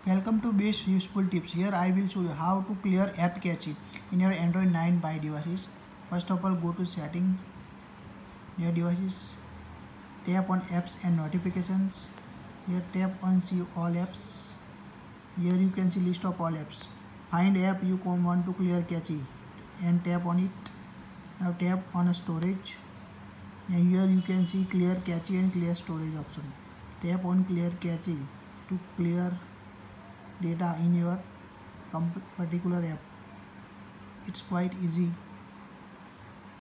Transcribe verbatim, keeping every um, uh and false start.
Welcome to Best Useful Tips. Here I will show you how to clear app cache in your Android nine by devices. First of all, go to setting, your devices, tap on apps and notifications. Here tap on see all apps. Here you can see list of all apps. Find app you want to clear cache and tap on it. Now tap on storage. And here you can see clear cache and clear storage option. Tap on clear cache to clear data in your particular app. It's quite easy.